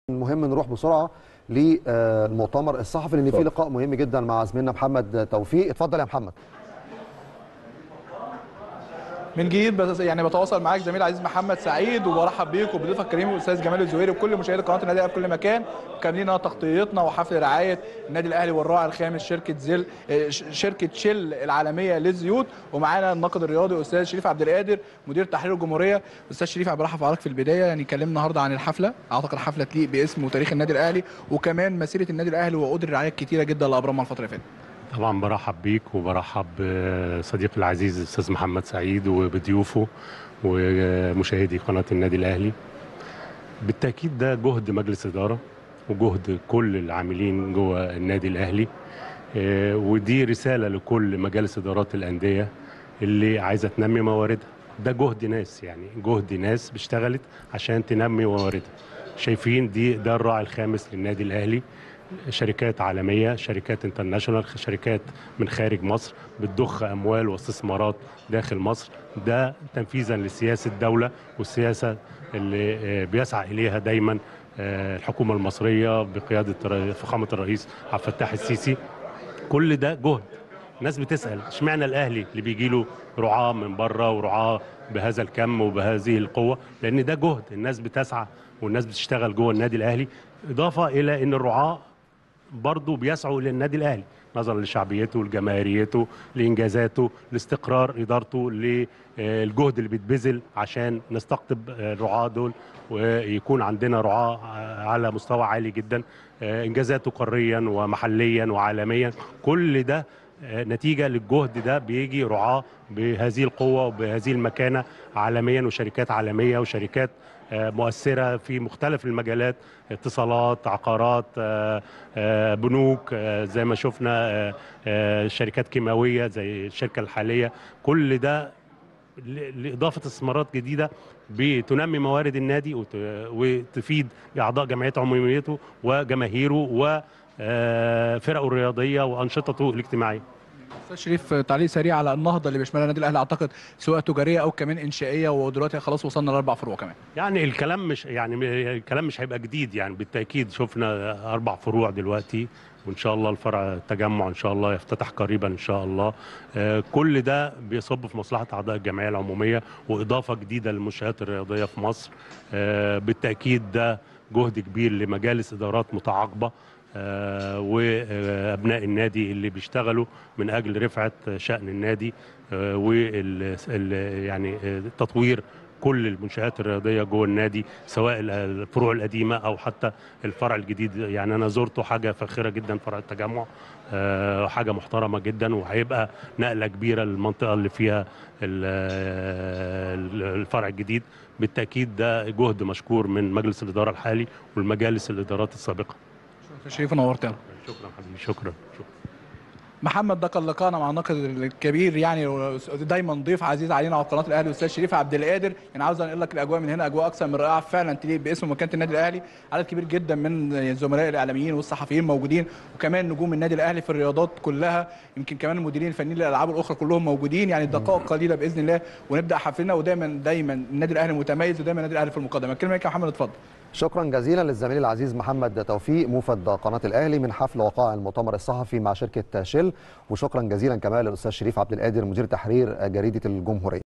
مهم نروح بسرعه للمؤتمر الصحفي لان في لقاء مهم جدا مع زميلنا محمد توفيق. اتفضل يا محمد. من جديد بس يعني بتواصل معاك زميل عزيز محمد سعيد، وبرحب بيك وبضيفك الكريم الاستاذ جمال الزهيري وكل مشاهدي قناه النادي الاهلي في كل مكان. كاملين تغطيتنا وحفل رعايه النادي الاهلي والراعي الخامس شركه شل العالميه للزيوت، ومعانا الناقد الرياضي استاذ شريف عبد القادر مدير تحرير الجمهوريه. استاذ شريف، انا برحب بحضرتك في البدايه. يعني كلمنا النهارده عن الحفله، اعتقد حفله تليق باسم وتاريخ النادي الاهلي وكمان مسيره النادي الاهلي وعقود الرعايه الكتيره جدا اللي ابرمها الفتره اللي فاتت. طبعا برحب بيك وبرحب بصديقي العزيز الاستاذ محمد سعيد وبضيوفه ومشاهدي قناه النادي الاهلي. بالتاكيد ده جهد مجلس اداره وجهد كل العاملين جوه النادي الاهلي، ودي رساله لكل مجالس ادارات الانديه اللي عايزه تنمي مواردها. ده جهد ناس، يعني جهد ناس اشتغلت عشان تنمي مواردها. شايفين ده الراعي الخامس للنادي الاهلي، شركات عالمية، شركات انترناشونال، شركات من خارج مصر بتضخ أموال واستثمارات داخل مصر. ده تنفيذا لسياسة الدولة والسياسة اللي بيسعى إليها دايما الحكومة المصرية بقيادة فخامة الرئيس عبد الفتاح السيسي. كل ده جهد. الناس بتسأل اشمعنى الأهلي اللي بيجي له رعاة من بره ورعاة بهذا الكم وبهذه القوة؟ لأن ده جهد الناس بتسعى والناس بتشتغل جوه النادي الأهلي، إضافة إلى أن الرعاة برضه بيسعوا للنادي الاهلي نظرا لشعبيته لجماهيريته لانجازاته لاستقرار ادارته للجهد اللي بيتبذل عشان نستقطب الرعاة دول ويكون عندنا رعاة على مستوى عالي جدا، انجازاته قاريا ومحليا وعالميا. كل ده نتيجه للجهد ده بيجي رعاة بهذه القوه وبهذه المكانه عالميا، وشركات عالميه وشركات مؤثرة في مختلف المجالات، اتصالات، عقارات، بنوك، زي ما شفنا شركات كيماوية زي الشركة الحالية. كل ده لإضافة استثمارات جديدة بتنمي موارد النادي وتفيد أعضاء جمعية عموميته وجماهيره وفرقه الرياضية وأنشطته الاجتماعية. استاذ شريف، تعليق سريع على النهضه اللي بيشملها النادي الاهلي، اعتقد سواء تجاريه او كمان انشائيه، ودلوقتي خلاص وصلنا ل4 فروع كمان. يعني الكلام مش هيبقى جديد، يعني بالتاكيد شفنا 4 فروع دلوقتي، وان شاء الله الفرع التجمع ان شاء الله يفتتح قريبا ان شاء الله. كل ده بيصب في مصلحه اعضاء الجمعيه العموميه واضافه جديده للمنشآت الرياضيه في مصر. بالتاكيد ده جهد كبير لمجالس ادارات متعاقبه وابناء النادي اللي بيشتغلوا من اجل رفعه شأن النادي يعني تطوير كل المنشآت الرياضيه جوه النادي، سواء الفروع القديمه او حتى الفرع الجديد. يعني انا زرته، حاجه فاخره جدا فرع التجمع، حاجه محترمه جدا، وهيبقى نقله كبيره للمنطقه اللي فيها الفرع الجديد. بالتاكيد ده جهد مشكور من مجلس الاداره الحالي والمجالس الادارات السابقه. شكرا شريف، نورتنا. شكرا حبيبي، شكرا. محمد، ده كان لقاءنا مع الناقد الكبير، يعني دايما ضيف عزيز علينا على قناه الاهلي الاستاذ شريف عبد القادر. يعني عاوز انقل لك الاجواء من هنا، اجواء اكثر من رائعه فعلا تليق باسم ومكانه النادي الاهلي. عدد كبير جدا من الزملاء الاعلاميين والصحفيين موجودين، وكمان نجوم النادي الاهلي في الرياضات كلها، يمكن كمان المديرين الفنيين للالعاب الاخرى كلهم موجودين. يعني دقائق قليله باذن الله ونبدا حفلنا، ودايما النادي الاهلي متميز، ودايما النادي الاهلي في المقدمه. الكلمه لك يا محمد، اتفضل. شكرا جزيلا للزميل العزيز محمد توفيق موفد قناه الاهلي من حفل وقائع المؤتمر الصحفي مع شركه شل، وشكرا جزيلا كمان للاستاذ شريف عبد القادر مدير تحرير جريده الجمهوريه.